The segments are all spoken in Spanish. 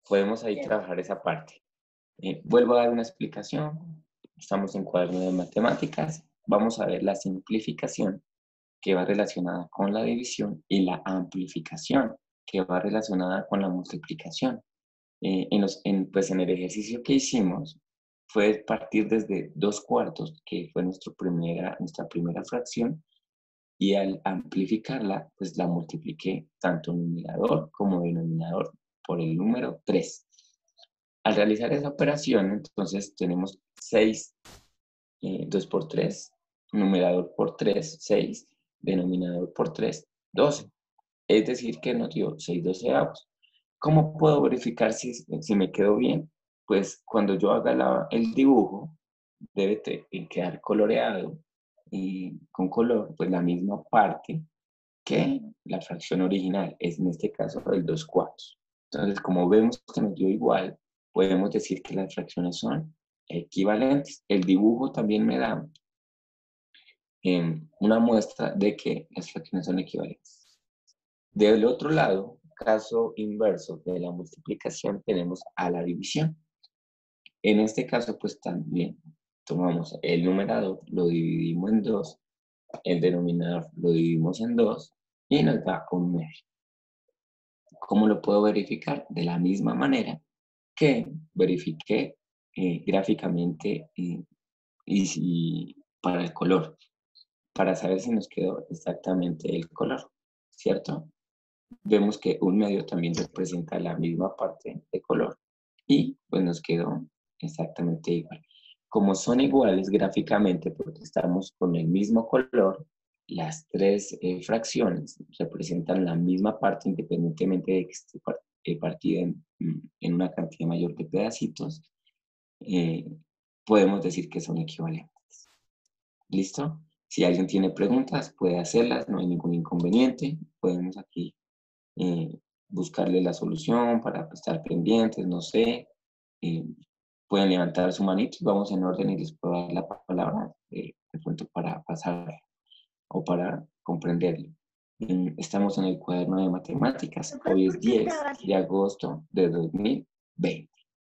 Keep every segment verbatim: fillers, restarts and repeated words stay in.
podemos ahí trabajar esa parte. Eh, vuelvo a dar una explicación. Estamos en cuaderno de matemáticas. Vamos a ver la simplificación, que va relacionada con la división, y la amplificación, que va relacionada con la multiplicación. Eh, en, los, en, pues en el ejercicio que hicimos, fue partir desde dos cuartos, que fue nuestro primera, nuestra primera fracción, y al amplificarla, pues la multipliqué tanto numerador como denominador por el número tres. Al realizar esa operación, entonces tenemos seis, eh, dos por tres, numerador por tres, seis, denominador por tres, doce. Es decir, que nos dio seis doceavos. ¿Cómo puedo verificar si, si me quedó bien? Pues cuando yo haga la, el dibujo, debe te, quedar coloreado y con color, pues la misma parte que la fracción original, es en este caso el dos cuartos. Entonces, como vemos que nos dio igual, podemos decir que las fracciones son equivalentes. El dibujo también me da eh, una muestra de que las fracciones son equivalentes. Del otro lado, caso inverso de la multiplicación, tenemos a la división. En este caso, pues también tomamos el numerador, lo dividimos en dos, el denominador lo dividimos en dos y nos da un medio. ¿Cómo lo puedo verificar? De la misma manera que verifiqué eh, gráficamente eh, y si, para el color, para saber si nos quedó exactamente el color, ¿cierto? Vemos que un medio también representa la misma parte de color y pues nos quedó exactamente igual. Como son iguales gráficamente porque estamos con el mismo color, las tres eh, fracciones representan la misma parte independientemente de que esté eh, partida en, en, una cantidad mayor de pedacitos, eh, podemos decir que son equivalentes. ¿Listo? Si alguien tiene preguntas, puede hacerlas, no hay ningún inconveniente. Podemos aquí eh, buscarle la solución para estar pendientes, no sé. Eh, pueden levantar su manito y vamos en orden y les puedo dar la palabra eh, de pronto para pasar o para comprenderlo. Eh, estamos en el cuaderno de matemáticas. Hoy es diez de agosto de dos mil veinte.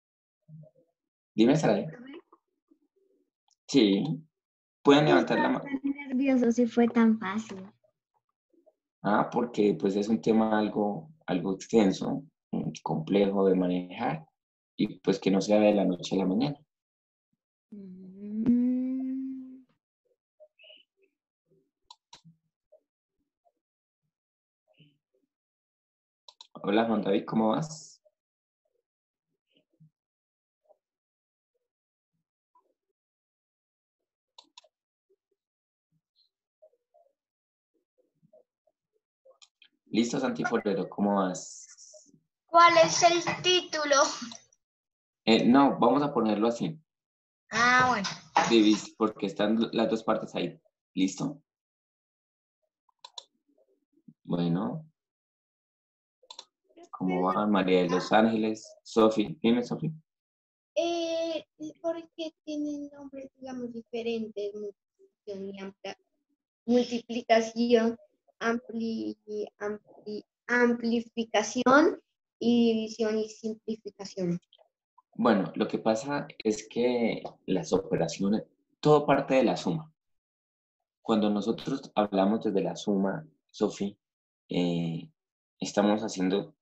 Dime, Sara. Sí. Pueden levantar la mano. Estoy nervioso si fue tan fácil. Ah, porque pues es un tema algo, algo extenso, complejo de manejar y pues que no sea de la noche a la mañana. Mm. Hola Juan David, ¿cómo vas? Listo, Santi Forero, ¿cómo vas? ¿Cuál es el título? Eh, no, vamos a ponerlo así. Ah, bueno. Divis, porque están las dos partes ahí. ¿Listo? Bueno. ¿Cómo va María de los Ángeles? Sofi, dime, Sofi. Eh, porque tienen nombres, digamos, diferentes, multiplicación y amplia, multiplicación, ampli, ampli, amplificación y división y simplificación. Bueno, lo que pasa es que las operaciones, todo parte de la suma. Cuando nosotros hablamos desde la suma, Sofi, eh, estamos haciendo,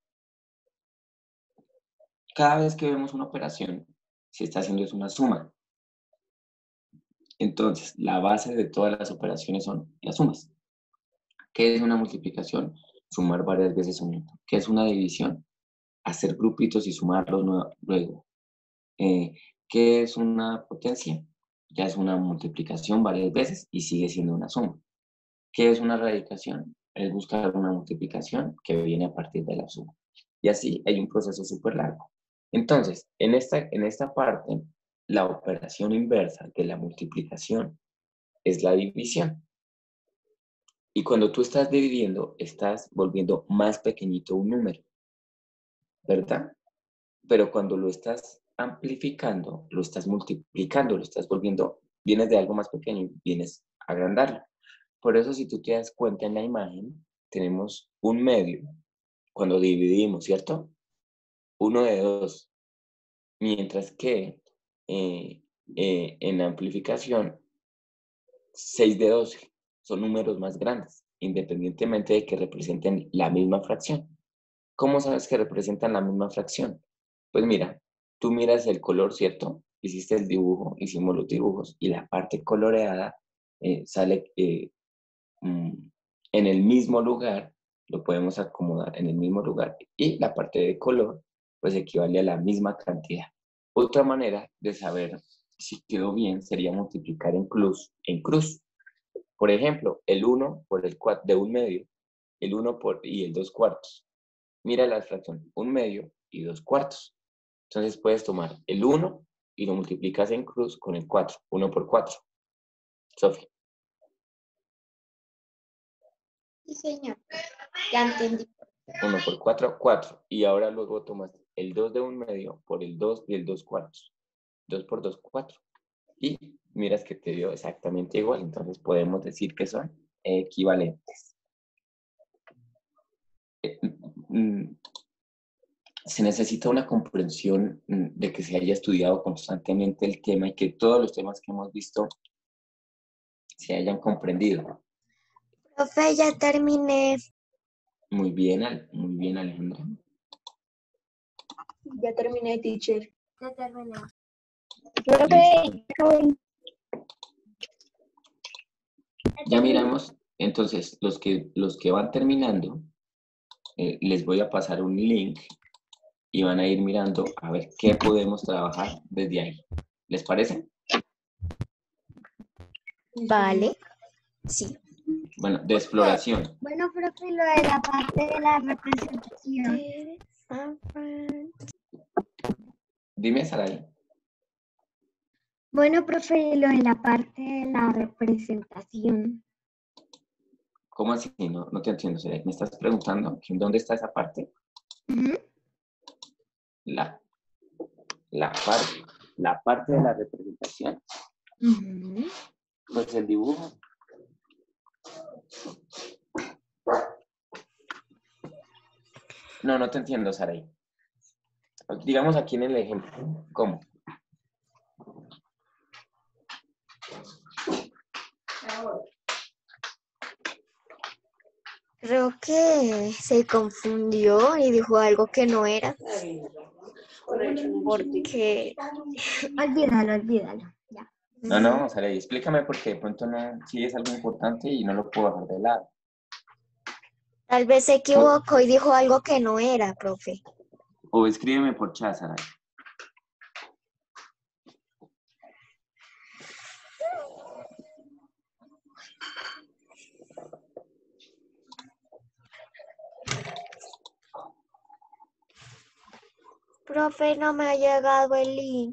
cada vez que vemos una operación, se está haciendo es una suma. Entonces, la base de todas las operaciones son las sumas. ¿Qué es una multiplicación? Sumar varias veces un número. ¿Qué es una división? Hacer grupitos y sumarlos luego. Eh, ¿Qué es una potencia? Ya es una multiplicación varias veces y sigue siendo una suma. ¿Qué es una radicación? Es buscar una multiplicación que viene a partir de la suma. Y así hay un proceso súper largo. Entonces, en esta, en esta parte, la operación inversa de la multiplicación es la división. Y cuando tú estás dividiendo, estás volviendo más pequeñito un número, ¿verdad? Pero cuando lo estás amplificando, lo estás multiplicando, lo estás volviendo, vienes de algo más pequeño y vienes a agrandarlo. Por eso, si tú te das cuenta en la imagen, tenemos un medio cuando dividimos, ¿cierto? uno de dos, mientras que eh, eh, en amplificación seis de doce son números más grandes, independientemente de que representen la misma fracción. ¿Cómo sabes que representan la misma fracción? Pues mira, tú miras el color, ¿cierto? Hiciste el dibujo, hicimos los dibujos, y la parte coloreada eh, sale eh, mm, en el mismo lugar, lo podemos acomodar en el mismo lugar, y la parte de color pues equivale a la misma cantidad. Otra manera de saber si quedó bien sería multiplicar en cruz. En cruz. Por ejemplo, el uno por el cuatro de un medio, el uno por, y el dos cuartos. Mira la fracción, un medio y dos cuartos. Entonces puedes tomar el uno y lo multiplicas en cruz con el cuatro, uno por cuatro. Sofía. Sí, señor. Ya entendí. uno por cuatro, cuatro. Y ahora luego tomas el dos de un medio por el dos y el dos cuartos. dos por dos, cuatro. Y miras que te dio exactamente igual. Entonces podemos decir que son equivalentes. Eh, mm, se necesita una comprensión mm, de que se haya estudiado constantemente el tema y que todos los temas que hemos visto se hayan comprendido. Profe, ya terminé. Muy bien, Al- muy bien, Alejandra. Ya terminé, teacher. Ya terminé. Profe, Ya miramos, entonces, los que, los que van terminando, eh, les voy a pasar un link y van a ir mirando a ver qué podemos trabajar desde ahí. ¿Les parece? Vale. Sí. Bueno, de exploración. Bueno, profe, lo de la parte de la representación. Dime, Saray. Bueno, profe, lo de la parte de la representación. ¿Cómo así? No, no te entiendo, Saray. ¿Me estás preguntando que dónde está esa parte? Ujú. La, la, parte, la parte de la representación. Ujú. Pues el dibujo. No, no te entiendo, Saray. Digamos aquí en el ejemplo. ¿Cómo? Creo que se confundió y dijo algo que no era. Porque... Olvídalo, olvídalo. Ya. No, no, Saray, explícame porque de pronto no, sí es algo importante y no lo puedo dejar de lado. Tal vez se equivocó y dijo algo que no era, profe. O escríbeme por chat, Saray. Profe, no me ha llegado el link.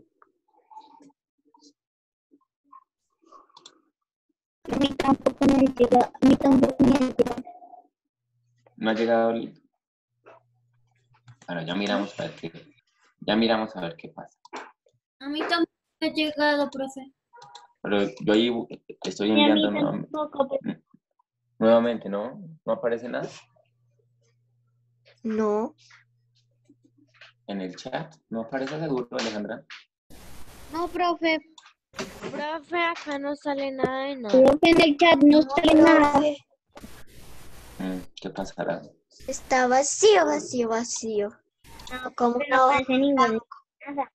A mí tampoco me llega, a mí tampoco me llega. No ha llegado el link. Bueno, ya miramos a ver qué, ya miramos a ver qué pasa. A mí tampoco me ha llegado, profe. Pero yo ahí estoy Y a mí enviando nuevamente, tampoco, profe. nuevamente, ¿no? ¿No aparece nada No. en el chat? ¿No aparece seguro, Alejandra? No, profe. Profe, acá no sale nada de nada. Profe, en el chat no sale nada. Profe, Mm, ¿Qué pasará? está vacío, vacío, vacío. No, ¿cómo No no? aparece ninguna nada.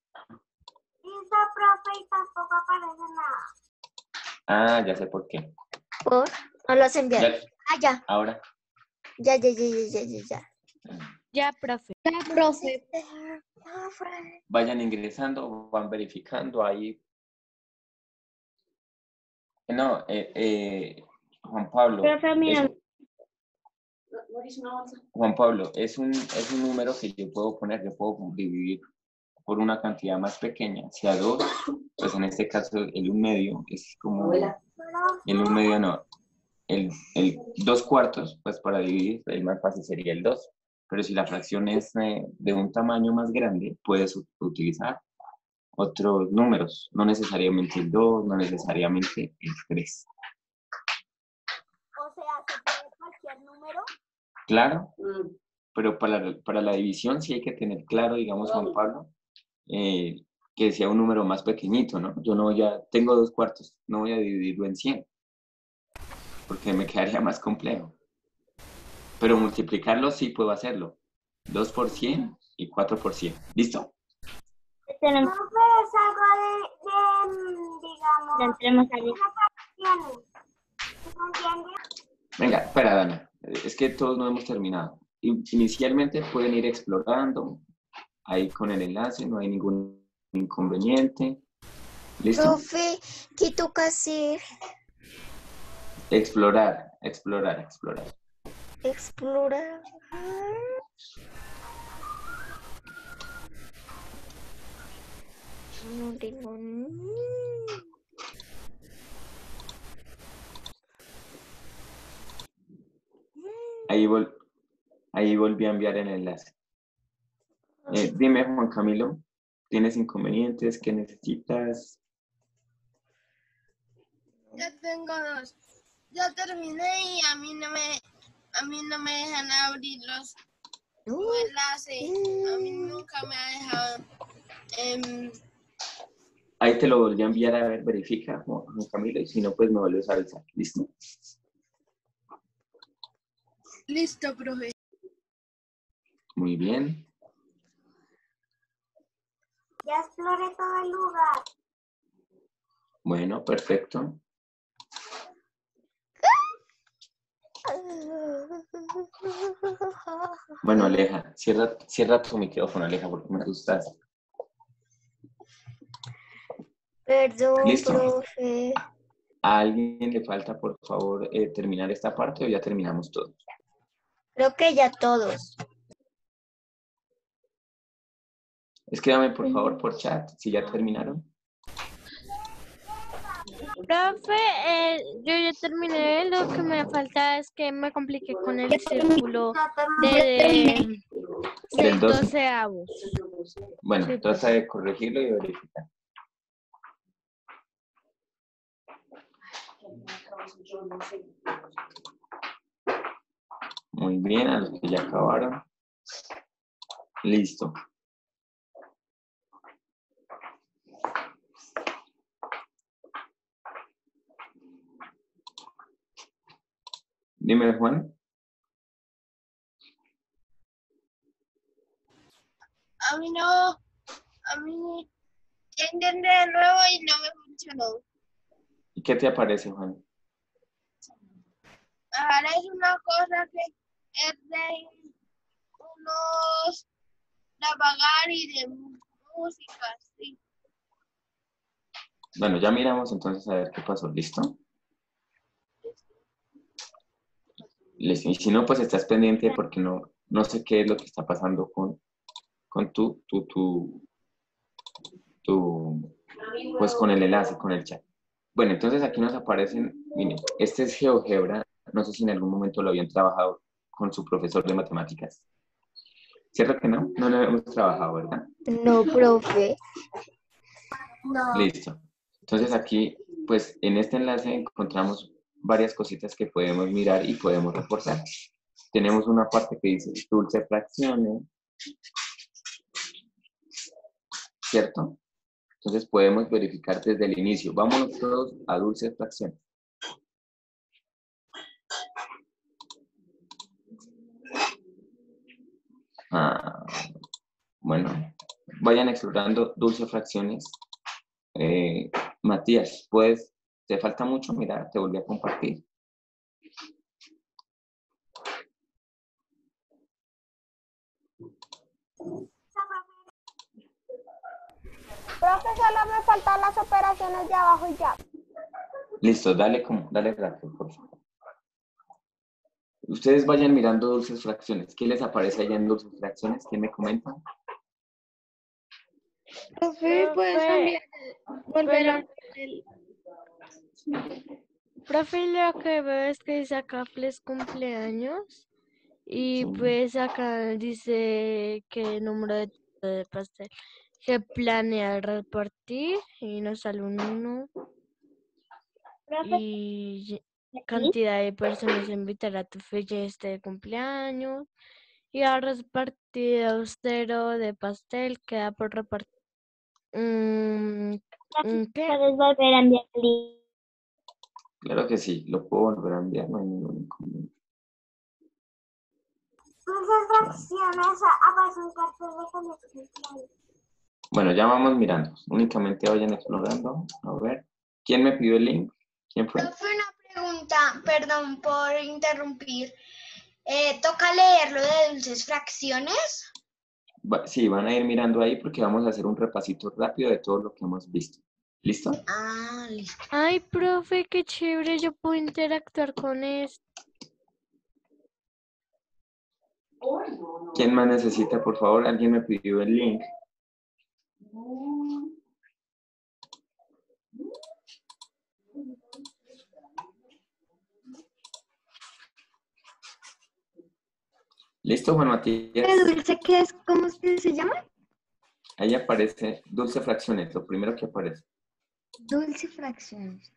Ah, ya sé por qué. ¿Por? No lo has enviado. Ya, Ah, ya. ahora. Ya, ya, ya, ya, ya, ya, ya. Ya, profe. Ya, profe. Vayan ingresando, van verificando ahí. No, eh, eh, Juan Pablo. Profe, mira. es- Juan Pablo, es un, es un número que yo puedo poner, yo puedo dividir por una cantidad más pequeña, sea dos, pues en este caso el un medio es como, el un medio no, el, el dos cuartos, pues para dividir, el más fácil sería el dos, pero si la fracción es eh, de un tamaño más grande, puedes u- utilizar otros números, no necesariamente el dos, no necesariamente el tres. O sea, ¿se puede cualquier número? ¿Claro? pero para, para la división sí hay que tener claro, digamos, Juan Pablo, eh, que sea un número más pequeñito, ¿no? Yo no voy a, tengo dos cuartos, no voy a dividirlo en cien, porque me quedaría más complejo. Pero multiplicarlo sí puedo hacerlo. dos por cien y cuatro por cien. ¿Listo? Tenemos, Profe, es algo de, de, digamos, ya tenemos ahí. fracciones. ¿Se entiende? Venga, espera, Dana. Es que todos no hemos terminado. In- Inicialmente pueden ir explorando ahí con el enlace, no hay ningún inconveniente. ¿Listo? Profe, ¿qué toca hacer? Explorar, explorar, explorar. Explorar. No tengo ni- Ahí, vol- ahí volví a enviar el enlace. Eh, dime, Juan Camilo, ¿tienes inconvenientes? ¿Qué necesitas? Ya tengo dos. Ya terminé y a mí no me, a mí no me dejan abrir los Uh, enlaces. A mí nunca me ha dejado. em, Ahí te lo volví a enviar, a ver, verifica, Juan Juan Camilo, y si no, pues me vuelves a avisar. ¿Listo? listo, profe. Muy bien. Ya exploré todo el lugar. Bueno, perfecto. Bueno, Aleja, cierra, cierra tu micrófono, Aleja, porque me asustas. Perdón, Listo. profe. ¿A alguien le falta, por favor, eh, terminar esta parte o ya terminamos todo? Creo que ya todos. Escríbame, por favor, por chat, si ya terminaron. Profe, eh, yo ya terminé. Lo que me falta es que me compliqué con el círculo de, de, Del del doce. doceavos. Bueno, Sí, trata de corregirlo y verificar. Muy bien, a los que ya acabaron. Listo. Dime, Juan. A mí no, a mí ya intenté de nuevo y no me funcionó. ¿Y qué te aparece, Juan? Ahora es una cosa que es de unos de apagar y de música, sí. Bueno, ya miramos entonces a ver qué pasó. ¿Listo? Listo. Y si no, pues estás pendiente porque no, no sé qué es lo que está pasando con, con tu, tu, tu, tu, pues con el enlace, con el chat. Bueno, entonces aquí nos aparecen, miren, este es GeoGebra, no sé si en algún momento lo habían trabajado con su profesor de matemáticas. ¿Cierto que no? No lo hemos trabajado, ¿verdad? No, profe. No. Listo. Entonces aquí, pues en este enlace encontramos varias cositas que podemos mirar y podemos reforzar. Tenemos una parte que dice dulce fracciones, ¿cierto? Entonces podemos verificar desde el inicio. Vámonos todos a dulces fracciones. Ah, bueno, vayan explorando dulces fracciones. Eh, Matías, pues, ¿te falta mucho? Mira, te volví a compartir. Profe, solo me faltan las operaciones de abajo y ya. Listo, dale, como, dale rápido, por favor. Ustedes vayan mirando dulces fracciones. ¿Qué les aparece allá en dulces fracciones? ¿Quién me comenta? Profe, ¿puedes Profe, enviar, volver a pero- Profe, lo que veo es que dice acá feliz cumpleaños y Sí. pues acá dice que número de, de pastel que planea repartir y nos sale un uno profe, y aquí? cantidad de personas a invitar a tu fiesta de cumpleaños y ha repartido cero de pastel, queda por repartir. Mm, mm, ¿qué? Puedes volver a enviar el link. Claro que sí, lo puedo volver a enviar, no hay ningún inconveniente. Dulces fracciones, aparece un cartel de conexión. Bueno, ya vamos mirando. Únicamente vayan explorando. A ver. ¿Quién me pidió el link? ¿Quién fue? Profe, una pregunta, perdón por interrumpir. Eh, ¿toca leer lo de dulces fracciones? Va- sí, van a ir mirando ahí porque vamos a hacer un repasito rápido de todo lo que hemos visto. ¿Listo? Ah, listo. Ay, profe, qué chévere, yo puedo interactuar con esto. ¿Quién más necesita, por favor? Alguien me pidió el link. ¿Listo, Juan Matías? ¿Qué dulce qué es? ¿Cómo es que se llama? Ahí aparece dulce fracciones, lo primero que aparece. Dulce fracciones.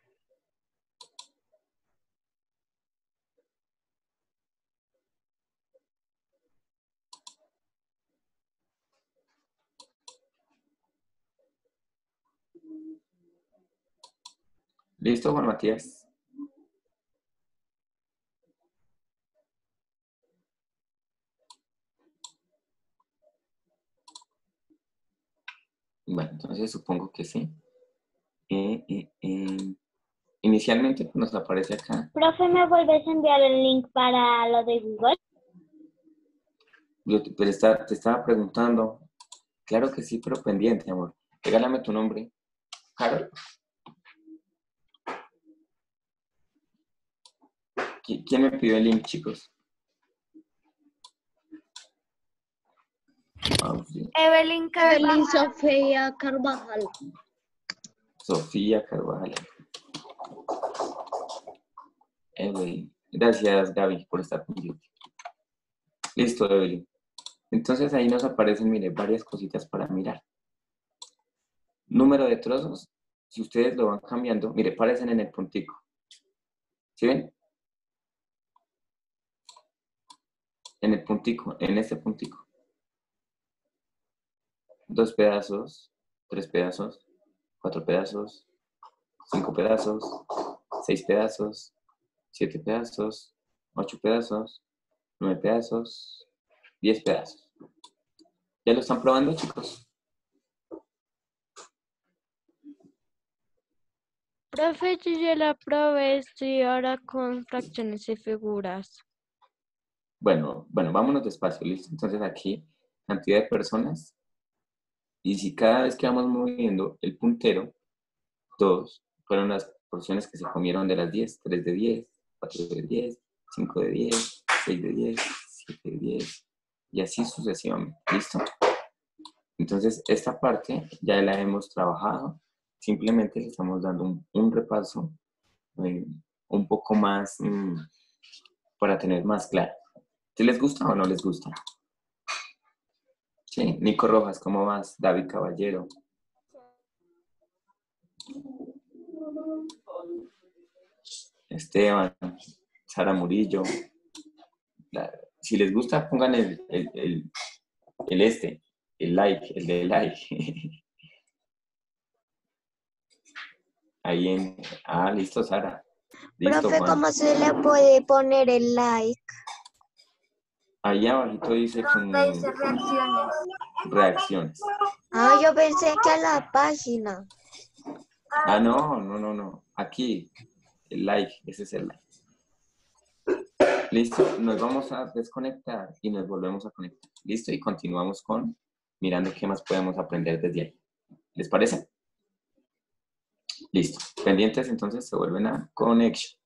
¿Listo, Juan Matías? Bueno, entonces supongo que sí. Eh, eh, eh. Inicialmente pues, nos aparece acá. Profe, ¿me vuelves a enviar el link para lo de Google? Yo te, te está- te estaba preguntando. Claro que sí, pero pendiente, amor. Regálame tu nombre. Carol. ¿Qui- ¿Quién me pidió el link, chicos? Ah, sí. Evelyn Carvajal. Sofía Carvajal. Sofía Carvajal. Evelyn. Gracias, Gaby, por estar conmigo. Listo, Evelyn. Entonces ahí nos aparecen, mire, varias cositas para mirar. Número de trozos. Si ustedes lo van cambiando, mire, parecen en el puntico. ¿Sí ven? En el puntico, en este puntico. Dos pedazos, tres pedazos, cuatro pedazos, cinco pedazos, seis pedazos, siete pedazos, ocho pedazos, nueve pedazos, diez pedazos. ¿Ya lo están probando, chicos? Profe, yo ya la probé, estoy ahora con fracciones y figuras. Bueno, bueno, vámonos despacio, listo. Entonces aquí, cantidad de personas. Y si cada vez que vamos moviendo el puntero, dos fueron las porciones que se comieron de las diez, tres de diez, cuatro de diez, cinco de diez, seis de diez, siete de diez, y así sucesivamente. ¿Listo? Entonces, esta parte ya la hemos trabajado. Simplemente le estamos dando un, un repaso eh, un poco más mm, para tener más claro. ¿Sí les gusta o no les gusta? Sí, Nico Rojas, ¿cómo vas? David Caballero. Esteban, Sara Murillo. La- si les gusta, pongan el, el, el, el este, el like, el de like. Ahí en... Ah, listo, Sara. Listo, Profe, Juan. ¿cómo se le puede poner el like? Ahí abajito dice con Dice reacciones. reacciones. Ah, yo pensé que a la página. Ah, no, no, no, no. Aquí, el like, ese es el like. Listo, nos vamos a desconectar y nos volvemos a conectar. Listo, y continuamos con mirando qué más podemos aprender desde ahí. ¿Les parece? Listo. Pendientes, entonces se vuelven a conexión.